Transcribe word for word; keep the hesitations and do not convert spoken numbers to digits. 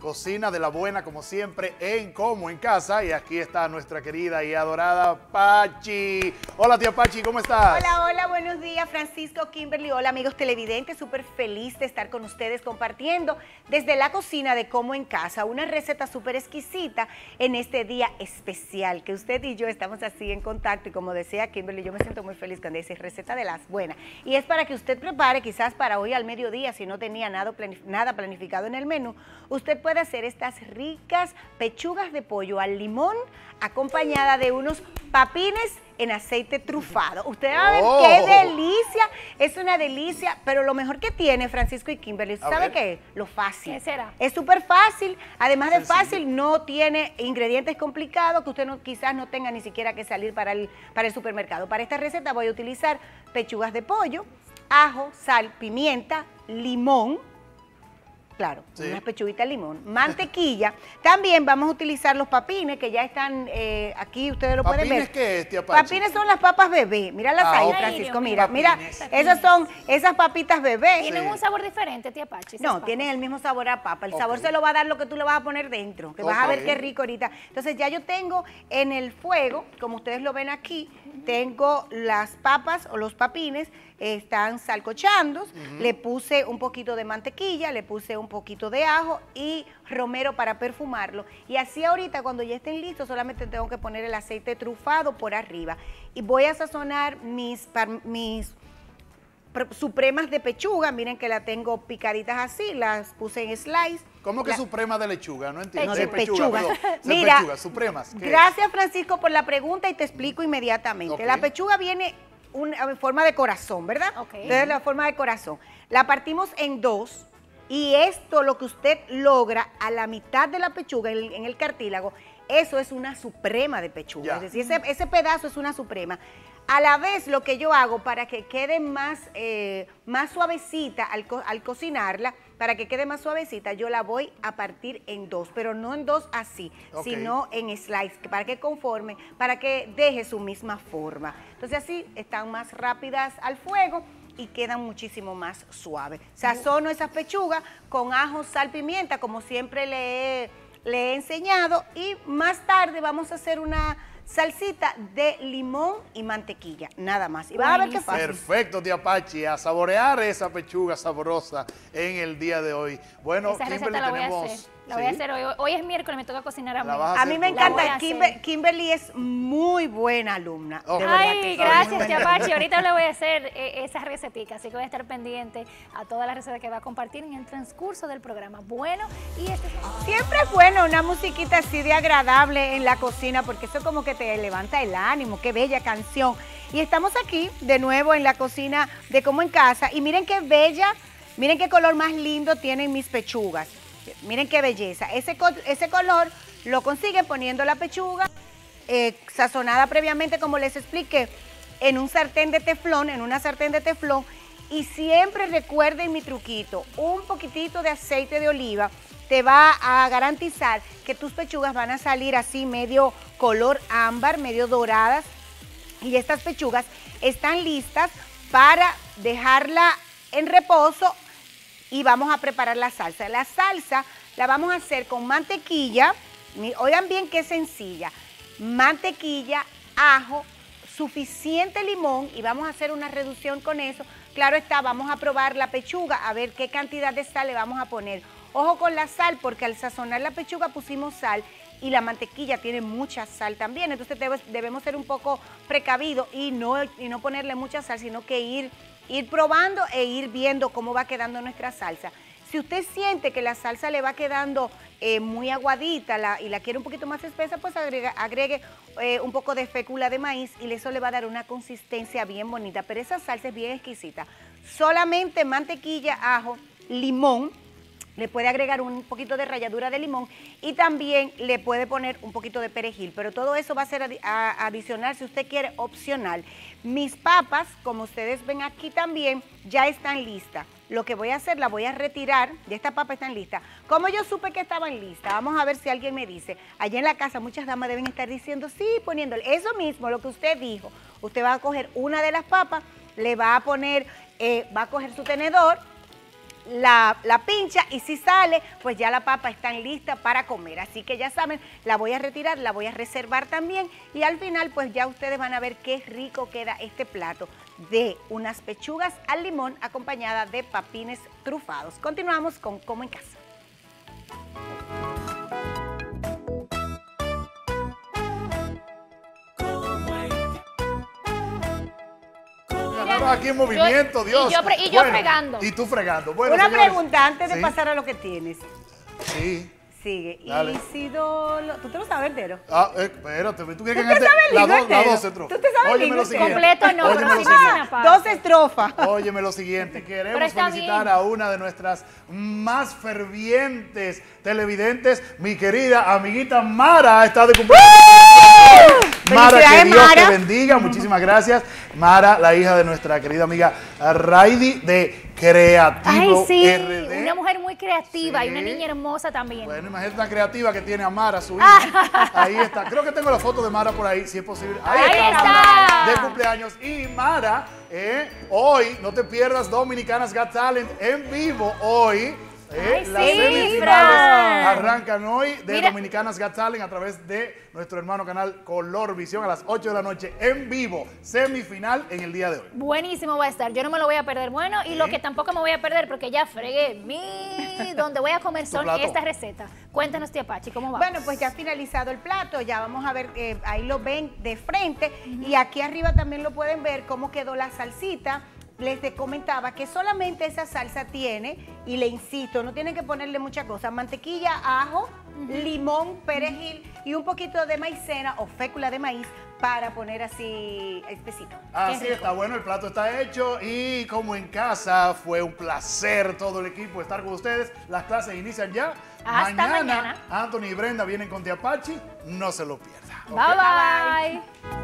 cocina de la buena como siempre en Como en Casa. Y aquí está nuestra querida y adorada Pachi. Hola tía Pachi, ¿cómo estás? Hola, hola, buenos días Francisco, Kimberly. Hola amigos televidentes, súper feliz de estar con ustedes compartiendo desde la cocina de Como en Casa una receta súper exquisita en este día especial que usted y yo estamos así en contacto. Y como decía Kimberly, yo me siento muy feliz cuando dice receta de las buenas. Y es para que usted prepare quizás para hoy al mediodía, si no tenía nada, planif nada planificado en el menú, usted puede hacer estas ricas pechugas de pollo al limón acompañada de unos papines en aceite trufado. Usted va a ver oh. qué delicia, es una delicia, pero lo mejor que tiene Francisco y Kimberly, ¿sabe qué? Lo fácil. ¿Qué será? Es súper fácil, además de Sencillo. fácil, no tiene ingredientes complicados que usted no, quizás no tenga ni siquiera que salir para el, para el supermercado. Para esta receta voy a utilizar pechugas de pollo, ajo, sal, pimienta, limón, claro, Sí. unas pechuguitas de limón, mantequilla. También vamos a utilizar los papines que ya están eh, aquí, ustedes lo pueden ¿Papines ver. qué es, tía Pachi? Papines son las papas bebé. Míralas Ah, ahí, ok. Francisco, Ay, mira, Dios mira. mío. Esas son esas papitas bebé. Tienen Sí. un sabor diferente, tía Pachi. esas No, papas. tienen el mismo sabor a papa. El Ok. sabor se lo va a dar lo que tú le vas a poner dentro, que vas a ver Ok. qué rico ahorita. Entonces ya yo tengo en el fuego, como ustedes lo ven aquí, tengo las papas o los papines, eh, están salcochando, le puse un poquito de mantequilla, le puse un poquito de ajo y romero para perfumarlo. Y así ahorita cuando ya estén listos solamente tengo que poner el aceite trufado por arriba. Y voy a sazonar mis, par- mis supremas de pechuga, miren que la tengo picaditas así, las puse en slice. ¿Cómo que La- suprema de lechuga? No entiendo. No, de pechuga, pechugas. perdón. De Mira, pechuga, supremas. ¿qué gracias Francisco por la pregunta y te explico inmediatamente. Ok. La pechuga viene un- en forma de corazón, ¿verdad? Ok. Entonces la forma de corazón. La partimos en dos y esto lo que usted logra a la mitad de la pechuga, en el, en el cartílago, eso es una suprema de pechuga. Ya. Es decir, ese, ese pedazo es una suprema. A la vez lo que yo hago para que quede más, eh, más suavecita al, co al cocinarla, para que quede más suavecita, yo la voy a partir en dos, pero no en dos así, Ok. sino en slice, para que conforme, para que deje su misma forma. Entonces así están más rápidas al fuego y quedan muchísimo más suaves. Sazono esas pechugas con ajo, sal, pimienta, como siempre le he, le he enseñado, y más tarde vamos a hacer una salsita de limón y mantequilla, nada más. Y van a ver qué fácil. Perfecto, tía Pachi, a saborear esa pechuga sabrosa en el día de hoy. Bueno, Esa receta Kimberly, la voy a tenemos... hacer. La voy a ¿Sí? hacer hoy. Hoy es miércoles, me toca cocinar a mí. La vas A mí me tú. La voy encanta, a Kimber- hacer. Kimberly es muy buena alumna. Ok. De verdad que Ay, sí. gracias, tía Pachi. Ahorita le voy a hacer eh, esa recetica, así que voy a estar pendiente a todas las recetas que va a compartir en el transcurso del programa. Bueno, y este es... Siempre es bueno una musiquita así de agradable en la cocina, porque eso como que te levanta el ánimo, qué bella canción. Y estamos aquí de nuevo en la cocina de Como en Casa, y miren qué bella, miren qué color más lindo tienen mis pechugas. Miren qué belleza. Ese, co ese color lo consiguen poniendo la pechuga eh, sazonada previamente, como les expliqué, en un sartén de teflón, en una sartén de teflón. Y siempre recuerden mi truquito, un poquitito de aceite de oliva te va a garantizar que tus pechugas van a salir así medio color ámbar, medio doradas. Y estas pechugas están listas para dejarla en reposo y vamos a preparar la salsa. La salsa la vamos a hacer con mantequilla, oigan bien qué sencilla, mantequilla, ajo, suficiente limón, y vamos a hacer una reducción con eso. Claro está, vamos a probar la pechuga, a ver qué cantidad de sal le vamos a poner. Ojo con la sal, porque al sazonar la pechuga pusimos sal y la mantequilla tiene mucha sal también, entonces debemos ser un poco precavidos y no, y no ponerle mucha sal, sino que ir, ir probando e ir viendo cómo va quedando nuestra salsa. Si usted siente que la salsa le va quedando eh, muy aguadita la, y la quiere un poquito más espesa, pues agregue, agregue eh, un poco de fécula de maíz y eso le va a dar una consistencia bien bonita, pero esa salsa es bien exquisita. Solamente mantequilla, ajo, limón. Le puede agregar un poquito de ralladura de limón y también le puede poner un poquito de perejil, pero todo eso va a ser adi a adicional, si usted quiere, opcional. Mis papas, como ustedes ven aquí también, ya están listas. Lo que voy a hacer, la voy a retirar, ya estas papas están listas. ¿Cómo yo supe que estaban listas? Vamos a ver si alguien me dice. Allá en la casa muchas damas deben estar diciendo, sí, poniéndole eso mismo, lo que usted dijo. Usted va a coger una de las papas, le va a poner, eh, va a coger su tenedor, la, la pincha y si sale, pues ya la papa está lista para comer. Así que ya saben, la voy a retirar, la voy a reservar también y al final pues ya ustedes van a ver qué rico queda este plato de unas pechugas al limón acompañada de papines trufados. Continuamos con Como en Casa. Aquí en movimiento, yo, Dios. Y yo, y yo bueno, fregando. Y tú fregando. Bueno, Una señores, pregunta antes de ¿sí? pasar a lo que tienes. Sí. Sigue. Dale. Isidoro, ¿tú te lo sabes entero? Ah, eh, espérate, tú quieres ¿Tú que te sabes el la, libro do, la entero? doce estrofas. ¿Tú te sabes el Óyeme libro lo entero? siguiente. Completo no, Óyeme pero lo sí siguiente. una parte. Dos estrofas. Óyeme lo siguiente, queremos Pero está felicitar bien. a una de nuestras más fervientes televidentes, mi querida amiguita Mara, está de cumpleaños. Mara, que Felicidades, Dios Mara. te bendiga, muchísimas gracias. Mara, la hija de nuestra querida amiga Raidi de Creativo Ay, sí, R D. una mujer muy creativa Sí. y una niña hermosa también. Bueno, imagínate tan creativa que tiene a Mara, su hija. Ahí está. Creo que tengo la foto de Mara por ahí, si es posible. Ahí, Ahí está, está. Mara, de cumpleaños. Y Mara, eh, hoy, no te pierdas Dominicanas Got Talent en vivo hoy. Eh, Ay, las sí, semifinales Fran. arrancan hoy de Mira. Dominicanas Got Talent a través de nuestro hermano canal Color Visión a las ocho de la noche en vivo. Semifinal en el día de hoy. Buenísimo va a estar, yo no me lo voy a perder. Bueno, y lo que tampoco me voy a perder, porque ya fregué mi... donde voy a comer son plato. estas recetas. Cuéntanos, tía Pachi, ¿cómo va? Bueno, pues ya ha finalizado el plato, ya vamos a ver, eh, ahí lo ven de frente y aquí arriba también lo pueden ver cómo quedó la salsita. Les de- comentaba que solamente esa salsa tiene, y le insisto, no tienen que ponerle mucha cosa, mantequilla, ajo, limón, perejil y un poquito de maicena o fécula de maíz para poner así espesito. Así rico. está, bueno, el plato está hecho y como en casa fue un placer todo el equipo estar con ustedes. Las clases inician ya. Hasta mañana. Anthony y Brenda vienen con Tia Pachi, no se lo pierdan. Bye, bye.